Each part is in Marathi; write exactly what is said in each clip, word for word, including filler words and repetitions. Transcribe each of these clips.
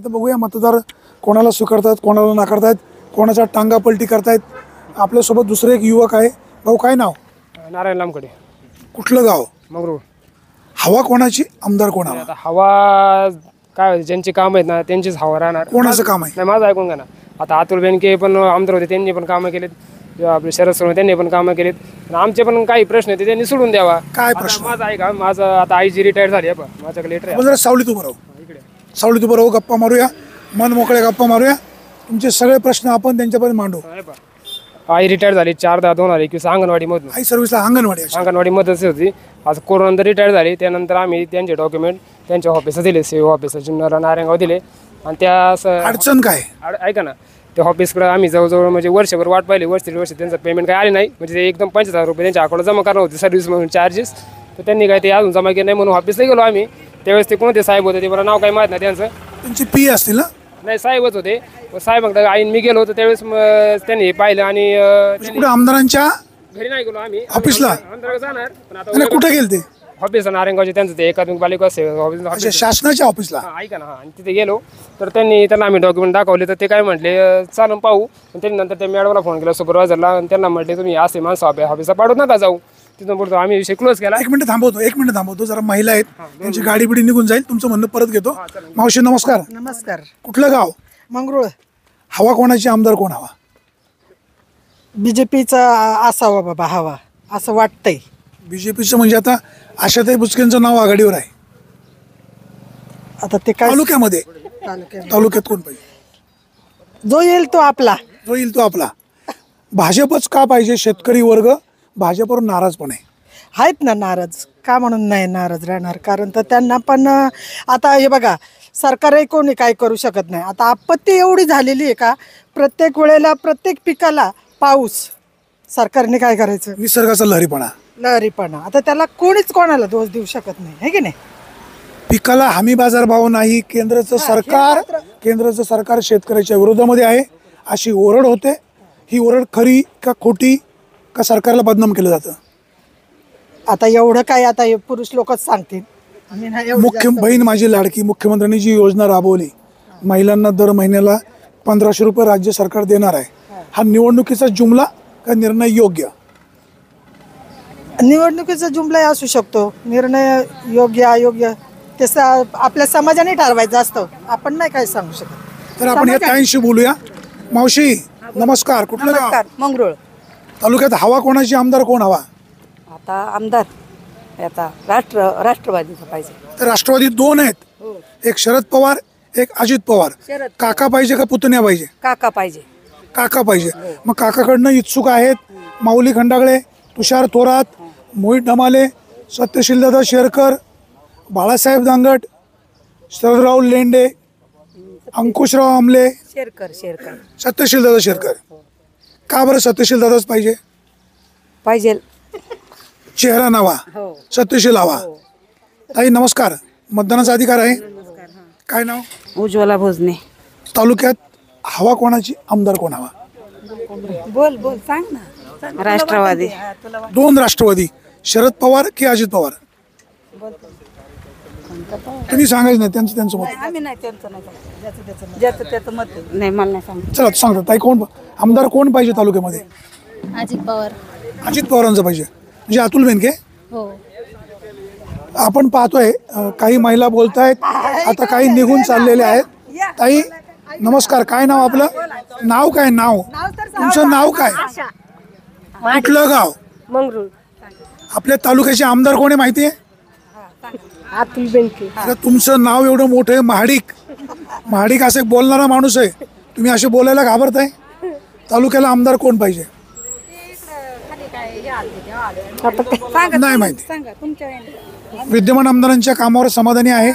आता बघूया मतदार कोणाला स्वीकारतात, कोणाला नाकारतात, कोणाचा टांगा पलटी करतायत। आपल्यासोबत दुसरे एक युवक आहे। भाऊ काय नाव? नारायण लांबकडे। कुठलं गाव? मंगरूळ। हवा कोणाची, आमदार कोणाला? आता हवा काय ज्यांची काम आहेत ना त्यांचीच हवा राहणार। कोणाचं काम आहे? नाही माझं ऐकून घ्या ना। आता अतुल बेनके पण आमदार होते, त्यांनी पण कामं केलेत, किंवा आपले शरद सोनवणे त्यांनी पण कामं केलेत, आणि आमचे पण काही प्रश्न होते त्यांनी सोडून द्यावा। काय आता प्रश्न? माझं आहे का, माझं आता आई जी रिटायर झाली आहे बा, माझ्याकडे लेटर आपण जरा सावलीत उभं राहू, इकडे सावलीत उभं राहू, गप्पा मारूया, मन मोकळे गप्पा मारूया। तुमचे सगळे प्रश्न आपण त्यांच्यापर्यंत मांडू। आहे बा। आई रिटायर झाली चार दहा दोन हजार एकवीस अंगणवाडीमधून। आई सर्व्हिसला अंगणवाडी आहे। अंगणवाडीमध्येच होती। आज कोरोनानंतर रिटायर झाली, त्यानंतर आम्ही त्यांचे डॉक्युमेंट त्यांच्या ऑफिसला दिले, सी ऑफिसला जुन्नर नारायणगाव दिले, आणि त्या स- अडचण काय? आड- ऐका ना, त्या ऑफिसकडे आम्ही जवळजवळ म्हणजे वर्षभर वाट पाहिली, वर्ष दीड वर्ष त्यांचं पेमेंट काय आले नाही, म्हणजे ते एकदम पंचवीस हजार रुपये त्यांच्या अकाउंटला जमा करणार होते सर्व्हिस म्हणून चार्जेस, तर त्यांनी काय ते अजून जमा केले नाही, म्हणून ऑफिसला गेलो आम्ही। त्यावेळेस ते कोणते साहेब होते ते मला नाव काही माहीत नाही त्यांचं, त्यांची पी असतील ना? नाही साहेबच होते। साहेबांकडे आईन मी गेलो होतो त्यावेळेस मग त्यांनी पाहिलं, आणि अं, त्यांनी कुठे आमदारांच्या घरी नाही गेलो आम्ही, ऑफिसला? आंध्राकडे जाणार पण आता आणि कुठे गेलते? ऑफिस नारायणगावचे त्यांचं ते एकात्मिक बालिका सेवा ऑफिस अच्छा, शासनाच्या ऑफिसला? हा, ऐका ना, हा, आणि तिथे गेलो तर त्यांनी त्यांना आम्ही डॉक्युमेंट दाखवले, तर ते काय म्हटले चालून पाहू, आणि त्यांनी नंतर त्या मॅडमला फोन केला सुपरवायझरला, आणि त्यांना म्हटले तुम्ही असे माणसं ऑफिस ऑफिसला पाठवत नका जाऊ। तिथून पुढे आम्ही विषय क्लोज केला। एक मिनिट थांबवतो, एक मिनिट थांबवतो, जरा महिला आहेत त्यांची गाडी बिडी निघून जाईल, तुमचं म्हणणं परत घेतो। मावशी नमस्कार। नमस्कार। कुठलं गाव? मंगरूळ। हवा कोणाची, आमदार कोण हवा? बीजेपीचा असावा बाबा हवा असं वाटतंय। बीजेपीचं म्हणजे आता आशाताई बुचकेंचं नाव आघाडीवर आहे आता ते काय तालुक्यामध्ये। तालुक्यात तालुक्यात कोण पाहिजे? जो येईल तो आपला। जो येईल तो आपला। भाजपच का पाहिजे? शेतकरी वर्ग भाजपवर नाराज पण आहे। आहेत ना नाराज, का म्हणून नाही नाराज राहणार, कारण तर त्यांना पण अं, आता हे बघा सरकारही कोणी काय करू शकत नाही। आता आपत्ती एवढी झालेली आहे का प्रत्येक वेळेला प्रत्येक पिकाला पाऊस, सरकारने काय करायचं? निसर्गाचा लहरीपणा, लहरीपणा, आता त्याला कोणीच कोणाला दोष देऊ शकत नाही, है की नाही? पिकाला हमी बाजार भाव नाही, केंद्राचं सरकार केंद्राचं सरकार शेतकऱ्याच्या विरोधामध्ये आहे अशी ओरड होते। ही ओरड खरी का खोटी, का सरकारला बदनाम केलं जातं? आता एवढं काय आता हे पुरुष लोकच सांगतील, आम्ही नाही एवढं मुख्य जास्त- बहीण माझी लाडकी, मुख्यमंत्र्यांनी जी योजना राबवली, महिलांना दर महिन्याला पंधराशे रुपये राज्य सरकार देणार आहे, हा निवडणुकीचा जुमला का निर्णय योग्य? निवडणुकीचा जुमलाही असू शकतो, निर्णय योग्य अयोग्य ते स- आपल्या समाजाने ठरवायचं असतं, आपण नाही काय सांगू शकत। तर आपण या ताईंशी बोलूया। मावशी नमस्कार, कुठलं गाव? नमस्कार, मंगरूळ। तालुक्यात हवा कोणाची, आमदार कोण हवा? आता आमदार आता राष्ट्र राष्ट्रवादीचा पाहिजे। तर राष्ट्रवादी दोन आहेत, एक शरद पवार, एक अजित पवार। शरद काका पाहिजे का पुतण्या पाहिजे? काका पाहिजे। काका पाहिजे। मग काकाकडनं इच्छुक आहेत माऊली खंडागळे, तुषार थोरात, मोहित ढमाले, सत्यशीलदादा शेरकर, बाळासाहेब दांगट, शरदराव लेंडे, अंकुशराव आमले, शेरकर शेरकर सत्यशीलदादा शेरकर। का बरं सत्यशीलदादाच पाहिजे? पाहिजे। चेहरा नवा, हो सत्यशील हवा। ताई नमस्कार, मतदानाचा अधिकार आहे। काय नाव? उज्ज्वला भोजने। तालुक्यात हवा कोणाची, आमदार कोण हवा? बोल बोल सांग ना। राष्ट्रवादी। दोन राष्ट्रवादी, शरद पवार की अजित पवार? तुम्ही सांगायचं नाही, त्यांचं त्यांचं मत। आम्ही नाही त्यांचं नाही सांगत. ज्याचं त्याचं मत आहे. नाही मला नाही सांग। चला सांगतो ताई, कोण आमदार कोण पाहिजे तालुक्यामध्ये? अजित पवार। अजित पवारांचं पाहिजे, म्हणजे अतुल बेनके। हो। आपण पाहतोय अं, काही महिला बोलतायत, आता काही निघून चाललेले आहेत। ताई नमस्कार, काय नाव आपलं? नाव काय? नाव तुमचं नाव काय? कुठलं गाव? मंगरूळ। आपल्या तालुक्याचे आमदार कोण आहे माहिती आहे? अतुल बेनके। आता तुमचं नाव एवढं मोठं आहे, महाडिक। महाडिक असं एक बोलणारा माणूस आहे, तुम्ही असे बोलायला घाबरताय? तालुक्याला आमदार कोण पाहिजे? नाही माहिती। सांगा तुमच्या विद्यमान आमदारांच्या कामावर समाधानी आहे?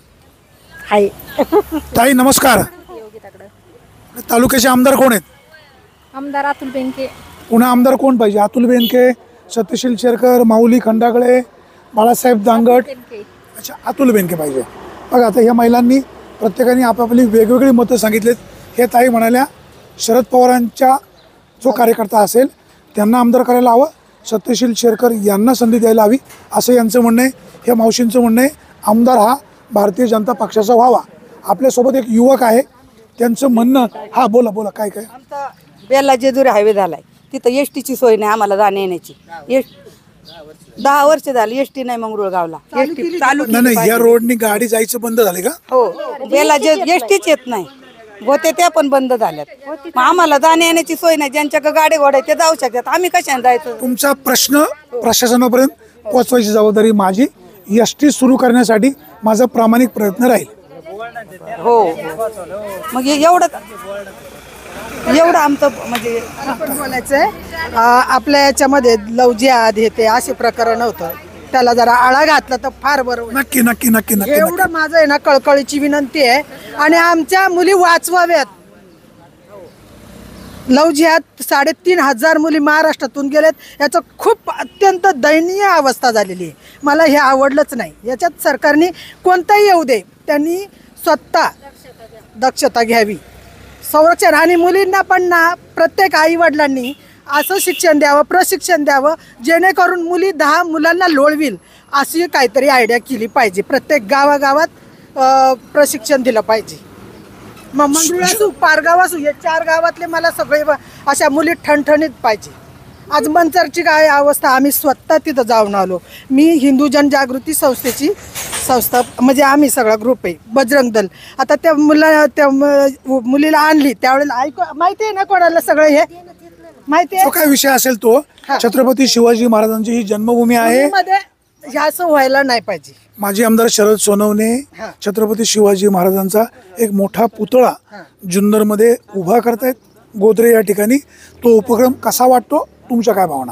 ताई नमस्कार, तालुक्याचे आमदार कोण आहेत? आमदार अतुल बेनके। पुन्हा आमदार कोण पाहिजे? अतुल बेनके, सत्यशील शेरकर, माऊली खंडागळे, बाळासाहेब दांगट। अच्छा, अतुल बेनके पाहिजे। बघा आता ह्या महिलांनी प्रत्येकाने आपापली वेगवेगळी मतं सांगितलीत। हे ताई म्हणाल्या शरद पवारांच्या जो कार्यकर्ता असेल त्यांना आमदार करायला हवं, सत्यशील शेरकर यांना संधी द्यायला हवी, असं यांचं म्हणणं आहे। हे मावशींचं म्हणणं आहे आमदार हा भारतीय जनता पक्षाचा व्हावा आपल्यासोबत एक युवक आहे, त्यांचं म्हणणं हा बोला बोला काय काय. आमचा बेला जेजुरी हायवे झालाय, तिथं एस टीची सोय नाही आम्हाला जाण्या येण्याची. एस दहा वर्ष झाली एस टी नाही मंगरुळगावला. एस टी चालू नाही नाही, या रोडनी गाडी जायचं बंद झाले का? हो, बेला जे एस टीच येत नाही, होते त्या पण बंद झाल्यात. मग आम्हाला जाण्या येण्याची सोय नाही. ज्यांच्याकडे गाडी घोडे ते जाऊ शकतात, आम्ही कशाने जायचं? तुमचा प्रश्न प्रशासनापर्यंत पोहोचवायची जबाबदारी माझी. एस टी सुरू करण्यासाठी माझा प्रामाणिक प्रयत्न राहील. हो, मग हे एवढं एवढं आमचं म्हणजे पण बोलायचंय अं, आपल्या याच्यामध्ये लव जिहाद हे ते असे प्रकरण होतं, त्याला जरा आळा घातला तर फार बरं होईल. नक्की नक्की नक्की नक्की नक्की. एवढं माझं आहे ना कळकळीची विनंती आहे. आणि आमच्या मुली वाचवाव्यात. लव जिहाद साडेतीन हजार मुली महाराष्ट्रातून गेलेत, याचं खूप अत्यंत दयनीय अवस्था झालेली आहे. मला हे आवडलंच नाही. याच्यात सरकारने कोणताही येऊ दे, त्यांनी स्वतः दक्षता घ्यावी, संरक्षण. आणि मुलींना पण ना प्रत्येक आई वडिलांनी असं शिक्षण द्यावं, प्रशिक्षण द्यावं, जेणेकरून मुली दहा मुलांना लोळविल अशी काहीतरी आयडिया केली पाहिजे. प्रत्येक गावागावात अं, प्रशिक्षण दिलं पाहिजे. मग मंगरुळ असू, पारगाव असू, या चार गावातले मला सगळे व- अशा मुली ठणठणीत पाहिजे. आज मंचरची काय अवस्था, आम्ही स्वतः तिथं जाऊन आलो. मी हिंदू जनजागृती संस्थेची संस्था, म्हणजे आम्ही सगळा ग्रुप आहे, बजरंग दल. आता त्या मुला त्या म- मुलीला आणली त्यावेळेला ऐक माहिती आहे ना कोणाला सगळं हे माहिती जो आहे. काय विषय असेल तो, छत्रपती शिवाजी महाराजांची ही जन्मभूमी आहे. मध्ये हे असं व्हायला नाही पाहिजे. माजी आमदार शरद सोनवणे छत्रपती शिवाजी महाराजांचा एक मोठा पुतळा जुन्नरमध्ये उभा करतायत गोदरे या ठिकाणी. तो उपक्रम कसा वाटतो, तुमच्या काय भावना?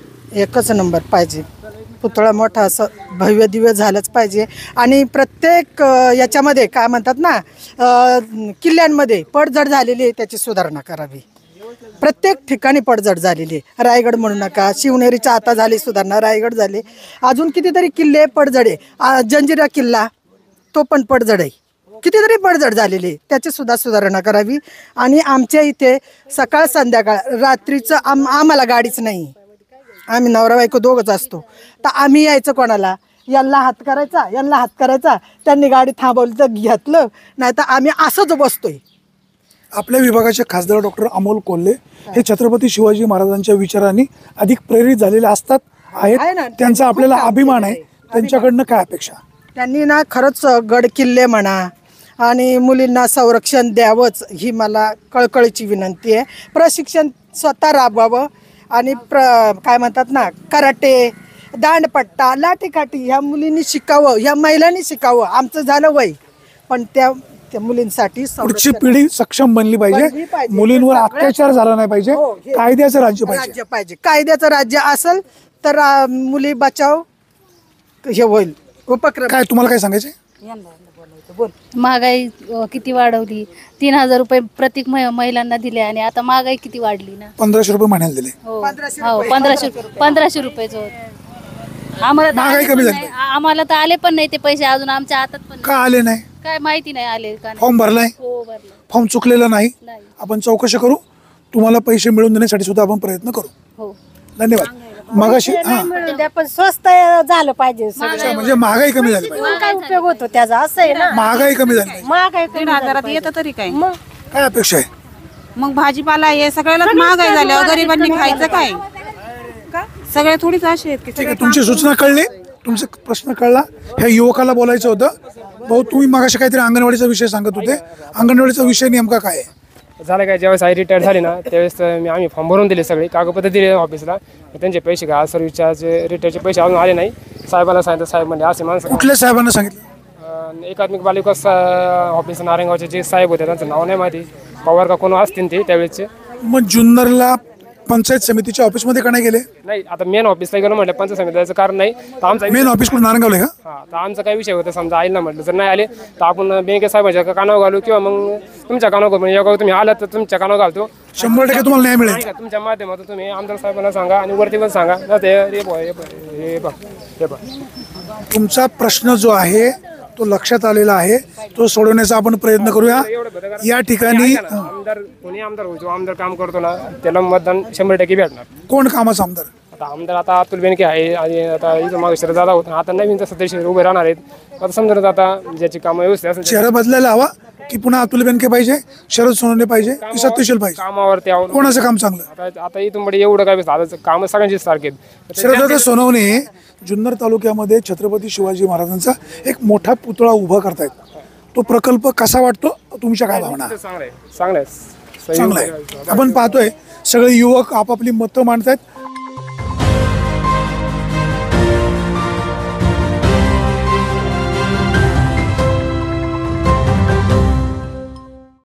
एकच नंबर पाहिजे. पुतळा मोठा असं भव्य दिव्य झालंच पाहिजे. आणि प्रत्येक अ, याच्यामध्ये काय म्हणतात ना अ, किल्ल्यांमध्ये पडझड झालेली आहे, त्याची सुधारणा करावी. प्रत्येक ठिकाणी पडझड झालेली आहे. रायगड म्हणू नका, शिवनेरीच्या आता झाली सुधारणा, रायगड झाले, अजून कितीतरी किल्ले पडझड आहे. आ, जंजिरा किल्ला तो पण पडझड आहे, कितीतरी पडझड झालेली आहे, त्याची सुद्धा सुधारणा करावी. आणि आमच्या इथे सकाळ संध्याकाळ रात्रीचं आम आम्हाला गाडीच नाही, आम्ही नवरा बायको दोघंच असतो. तर आम्ही यायचं कोणाला, यांना हात करायचा यांना हात करायचा, त्यांनी गाडी थांबवली तर घेतलं, नाही तर आम्ही असंच बसतोय. आपल्या विभागाचे खासदार डॉक्टर अमोल कोल्हे हे छत्रपती शिवाजी महाराजांच्या विचारांनी अधिक प्रेरित झालेले असतात आहे ना, आहेत. त्यांचा आपल्याला अभिमान आहे. त्यांच्याकडनं काय अपेक्षा? त्यांनी ना खरंच गड किल्ले म्हणा आणि मुलींना संरक्षण द्यावंच, ही मला कळकळीची विनंती आहे. प्रशिक्षण स्वतः राबवावं. आणि प्र काय म्हणतात ना कराटे, दांडपट्टा, लाठीकाठी ह्या मुलींनी शिकावं, ह्या महिलांनी शिकावं. आमचं झालं वय, पण त्या त्या मुलींसाठी पुढची संरक्षण पिढी सक्षम बनली बनली पाहिजे. पाहिजे. मुलींवर हे सगळ्यात- अत्याचार झाला नाही पाहिजे. हो, हे- कायद्याचं राज्य पाहिजे. राज्य पाहिजे. कायद्याचं राज्य असेल तर आ, मुली बचाव हे होईल उपक्रम. काय तुम्हाला काय सांगायचं? बोल. महागाई अ, किती वाढवली. तीन हजार रुपये प्रत्येक महि- महिलांना दिले आणि आता महागाई किती वाढली ना. पंधराशे रुपये महिन्याला दिले. हो पंधराशे हो, रुपये. पंधराशे पंधराशे रुपयाचं होतं. आम्हाला तर महागाई आले कमी पण झाली नाही. आ- आम्हाला तर आले पण नाही ते पैसे अजून आमच्या हातात पण नाही. का आले नाही? काय माहिती नाही आले का नाही. फॉर्म भरलाय, हो भरलं फॉर्म चुकलेला नाही. नाही. आपण चौकशी करू, तुम्हाला पैसे मिळवून देण्यासाठी सुद्धा आपण प्रयत्न करू. हो धन्यवाद. मगाशी हा पण स्वस्त झालं पाहिजे सगळं. अच्छा, म्हणजे महागाई कमी झाली पाहिजे. मग काय उपयोग होतो त्याचा, असं आहे ना. महागाई कमी झाली पाहिजे. महागाई दीड हजारात येतं तरी काय? काय अपेक्षा आहे? मग भाजीपाला हे सगळ्याला महागाई झाल्यावर गरिबांनी खायचं काय? सगळे थोडीच असे आहेत की ठीक आहे, तुमची सूचना कळली, तुमचा प्रश्न कळला. ह्या युवकाला बोलायचं होतं. भाऊ, तुम्ही मगाशी काहीतरी अंगणवाडीचा विषय सांगत होते. अंगणवाडीचा विषय नेमका काय आहे? झालं काय, ज्यावेळेस आई रिटायर झाली ना त्यावेळेस मी आम्ही फॉर्म भरून दिले, सगळे कागदपत्र दिले ऑफिसला. त्यांचे पैसे काय सर्व्हिसचे रिटायरचे पैसे अजून आले नाही. साहेबांना सांगितलं, साहेब म्हणजे असे माणसं कुठल्या साहेबांना सांगितलं? अं, एकात्मिक बालविकास ऑफिस नारायणगावचे जे साहेब होते त्यांचं नाव नाही माहिती, पवार का कोण असतील ते त्यावेळेसचे. मग जुन्नरला पंचायत समितीच्या ऑफिसमध्ये का नाही गेले? नाही, आता मेन ऑफिसला गेलो म्हटलं पंचायत समिती जायचं कारण नाही. तर आमचा मेन ऑफिस कुठे नारायणगावला आहे का? हा तर आमचा काय विषय होता, समजा आईल ना म्हटलं जर नाही आले तर आपण बँके साहेबांच्या कानावर घालू किंवा मग तुमच्या कानावर घालू. म्हणजे योगा तुम्ही आलात तर तुमच्या कानावर घालतो. शंभर टक्के तुम्हाला न्याय मिळेल. नाही का, तुमच्या माध्यमातून तुम्ही आमदार साहेबांना सांगा आणि वरती पण सांगा ना ते रे बॉ हे बघ हे बघ हे बघ. तुमचा प्रश्न जो आहे तो लक्षात आलेला आहे, तो सोडवण्याचा आपण प्रयत्न करूया. या ठिकाणी आमदार कोणी आमदार होतो, आमदार काम करतो ना त्याला मतदान शंभर टक्के भेटणार. कोण कामाचा आमदार? आता आमदार आता अतुल बेनके आहे आणि आता इथं मागे शरद दादा होता आता नवीन तर सत्तेचाळीस उभे राहणार आहेत आता समजा आता ज्याची कामं व्यवस्थित असेल चेहरा बदलायला हवा की पुन्हा अतुल बेनके पाहिजे, शरद सोनवणे पाहिजे की सत्यशील पाहिजे? कामावरती अवलंबून कोणाचं काम चांगलं? आता आता इथून पुढे एवढं काय आता कामं सगळ्यांची सारखे आहेत. शरद सोनवणे जुन्नर तालुक्यामध्ये छत्रपती शिवाजी महाराजांचा एक मोठा पुतळा उभा करतायत. तो प्रकल्प कसा वाटतो? तुमच्या काय भावना? चांगलं आहे चांगलं आहे चांगला आहे. आपण पाहतोय सगळे युवक आपापली मतं मांडतायत